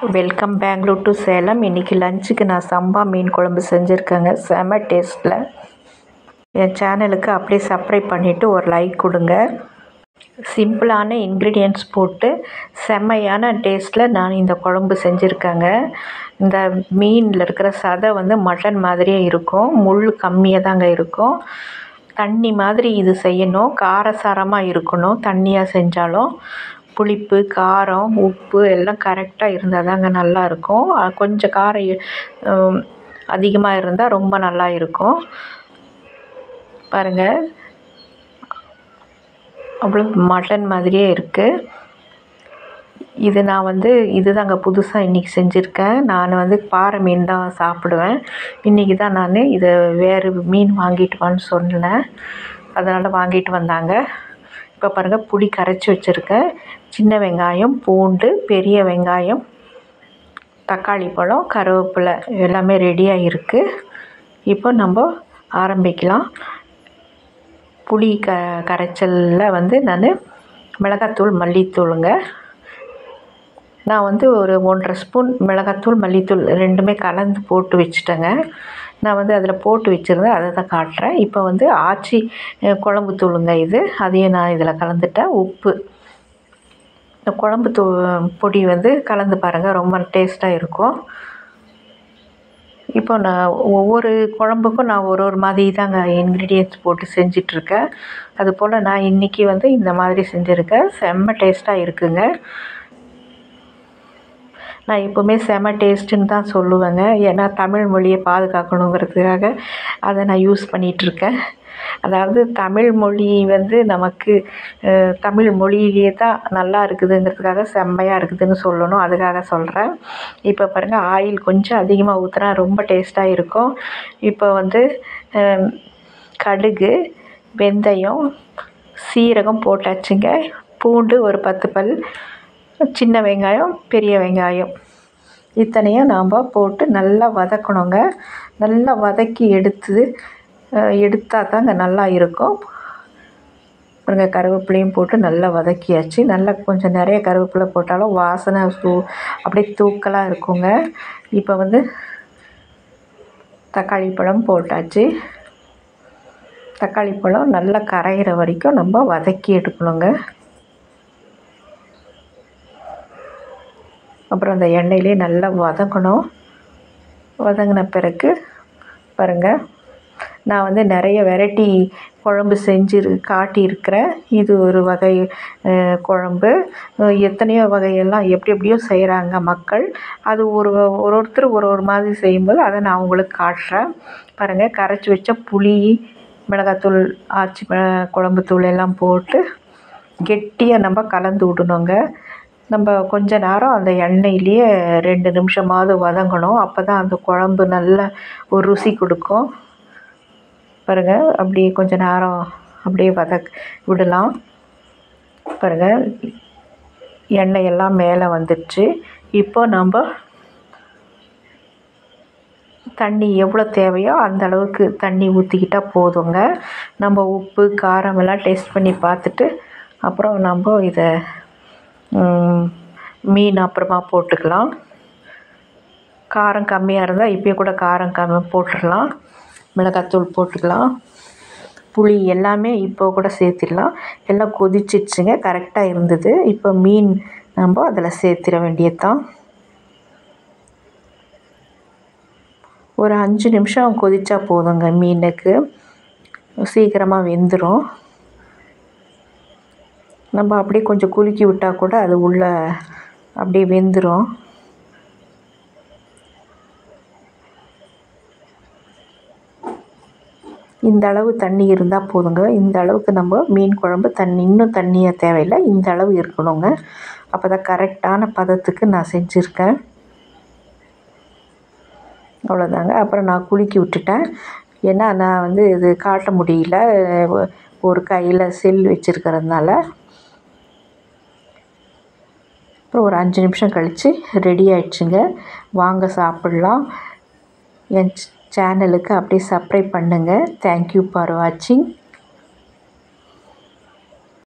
Welcome Bangalore to Salem. இன்றைக்கி லஞ்சுக்கு நான் சம்பா மீன் குழம்பு செஞ்சுருக்கேங்க. செம டேஸ்ட்டில். என் சேனலுக்கு அப்படியே சப்ஸ்கிரைப் பண்ணிவிட்டு ஒரு லைக் கொடுங்க. சிம்பிளான இன்க்ரீடியன்ட்ஸ் போட்டு செம்மையான டேஸ்ட்டில் நான் இந்த குழம்பு செஞ்சுருக்கேங்க. இந்த மீனில் இருக்கிற சதை மட்டன் மாதிரியே இருக்கும், முள் கம்மியாக தாங்க இருக்கும். தண்ணி மாதிரி இது செய்யணும், காரசாரமாக இருக்கணும். தண்ணியாக செஞ்சாலும் புளிப்பு, காரம், உப்பு எல்லாம் கரெக்டாக இருந்தால் தாங்க நல்லாயிருக்கும். கொஞ்சம் காரம் அதிகமாக இருந்தால் ரொம்ப நல்லா இருக்கும். பாருங்கள், அவ்வளோ மட்டன் மாதிரியே இருக்குது. இது நான் இதுதாங்க புதுசாக இன்றைக்கி செஞ்சுருக்கேன். நான் பாறை மீன் தான் சாப்பிடுவேன். இன்றைக்கி தான் நான் இதை வேறு மீன் வாங்கிட்டு வான்னு சொன்னேன், அதனால் வாங்கிட்டு வந்தாங்க. இப்போ பாருங்கள், புளி கரைச்சி வச்சுருக்கேன். சின்ன வெங்காயம், பூண்டு, பெரிய வெங்காயம், தக்காளி பழம், கருவேப்பிலை எல்லாமே ரெடியாக இருக்குது. இப்போ நம்ம ஆரம்பிக்கலாம். புளி கரைச்சலில் நான் மிளகாத்தூள், மல்லித்தூளுங்க. நான் ஒரு 1.5 ஸ்பூன் மிளகாத்தூள், மல்லித்தூள் ரெண்டுமே கலந்து போட்டு வச்சுட்டேங்க. நான் அதில் போட்டு வச்சுருந்தேன், அதை தான் காட்டுறேன். இப்போ ஆச்சி குழம்பு தூளுங்க இது, அதையும் நான் இதில் கலந்துட்டேன். உப்பு, இந்த குழம்பு பொடி கலந்து பாருங்கள், ரொம்ப டேஸ்ட்டாக இருக்கும். இப்போ நான் ஒவ்வொரு குழம்புக்கும் நான் ஒரு மாதிரி தாங்க இன்க்ரீடியன்ட்ஸ் போட்டு செஞ்சிட்ருக்கேன். அதுபோல் நான் இன்றைக்கி இந்த மாதிரி செஞ்சுருக்கேன். செம்ம டேஸ்ட்டாக இருக்குங்க. நான் எப்போவுமே செம்ம டேஸ்ட்டுன்னு தான் சொல்லுவேங்க. ஏன்னா தமிழ் மொழியை பாதுகாக்கணுங்கிறதுக்காக அதை நான் யூஸ் பண்ணிகிட்ருக்கேன். அதாவது தமிழ் மொழி நமக்கு தமிழ் மொழியிலே தான் நல்லா இருக்குதுங்கிறதுக்காக செம்மையாக இருக்குதுன்னு சொல்லணும், அதுக்காக சொல்கிறேன். இப்போ பாருங்கள், ஆயில் கொஞ்சம் அதிகமாக ஊற்றினா ரொம்ப டேஸ்ட்டாக இருக்கும். இப்போ கடுகு, வெந்தயம், சீரகம் போட்டாச்சுங்க. பூண்டு ஒரு 10 பல், சின்ன வெங்காயம், பெரிய வெங்காயம் இத்தனையும் நாம் போட்டு நல்லா வதக்கணுங்க. நல்லா வதக்கி எடுத்தால் தாங்க நல்லா இருக்கும். பாருங்கள், கருவேப்பிலையும் போட்டு நல்லா வதக்கியாச்சு. நல்லா கொஞ்சம் நிறைய கருவேப்பிலை போட்டாலும் வாசனை அப்படியே தூக்கலாக இருக்குங்க. இப்போ தக்காளி பழம் போட்டாச்சு. தக்காளி பழம் நல்லா கரையிற வரைக்கும் நம்ம வதக்கி எடுக்கணுங்க. அப்புறம் அந்த எண்ணெயிலே நல்லா வதங்கணும். வதங்கின பிறகு பாருங்கள், நான் நிறைய வெரைட்டி குழம்பு செஞ்சு காட்டியிருக்கிறேன். இது ஒரு வகை குழம்பு. எத்தனையோ வகையெல்லாம் எப்படியோ செய்கிறாங்க மக்கள். அது ஒருத்தர் ஒரு மாதிரி செய்யும்போது அதை நான் உங்களுக்கு காட்டுறேன். பாருங்கள், கரைச்சி வச்ச புளி, மிளகாத்தூள், ஆச்சி குழம்பு தூள் எல்லாம் போட்டு கெட்டியாக நம்ம கலந்து விடணுங்க. நம்ம கொஞ்ச நேரம் அந்த எண்ணெயிலேயே 2 நிமிஷமாவது வதங்கணும். அப்போ தான் அந்த குழம்பு நல்ல ஒரு ருசி கொடுக்கும். பாருங்கள், அப்படியே கொஞ்ச நேரம் அப்படியே விடலாம். பாருங்கள், எண்ணெயெல்லாம் மேலே வந்துடுச்சு. இப்போ நம்ம தண்ணி எவ்வளோ தேவையோ அந்த அளவுக்கு தண்ணி ஊற்றிக்கிட்டால் போதுங்க. நம்ம உப்பு, காரம் எல்லாம் டேஸ்ட் பண்ணி பார்த்துட்டு அப்புறம் நம்ம இதை மீன் அப்புறமா போட்டுக்கலாம். காரம் கம்மியாக இருந்தால் இப்போயே கூட காரம் போட்டுடலாம். மிளகாத்தூள் போட்டுக்கலாம். புளி எல்லாமே இப்போ கூட சேர்த்திடலாம். எல்லாம் கொதிச்சிடுச்சுங்க, கரெக்டாக இருந்தது. இப்போ மீன் நம்ம அதில் சேர்த்திட வேண்டியது தான். ஒரு 5 நிமிஷம் கொதிச்சா போதுங்க. மீனுக்கு சீக்கிரமாக வெந்துடும். நம்ம அப்படியே கொஞ்சம் குலுக்கி விட்டால் கூட அது உள்ளே அப்படியே வெந்துடும். இந்த அளவு தண்ணி இருந்தால் போதுங்க. இந்த அளவுக்கு நம்ம மீன் குழம்பு இன்னும் தண்ணியாக தேவையில்லை, இந்த அளவு இருக்கணுங்க. அப்போ தான் கரெக்டான பதத்துக்கு நான் செஞ்சுருக்கேன். அவ்வளோதாங்க. அப்புறம் நான் குலுக்கி விட்டுட்டேன். ஏன்னா நான் இது காட்ட முடியல, ஒரு கையில் செல் வச்சுருக்கிறதுனால. அப்புறம் ஒரு 5 நிமிஷம் கழித்து ரெடி ஆகிடுச்சுங்க. வாங்க சாப்பிட்லாம். என் சேனலுக்கு அப்படியே சப்ஸ்கிரைப் பண்ணுங்கள். தேங்க்யூ ஃபார் வாட்சிங்.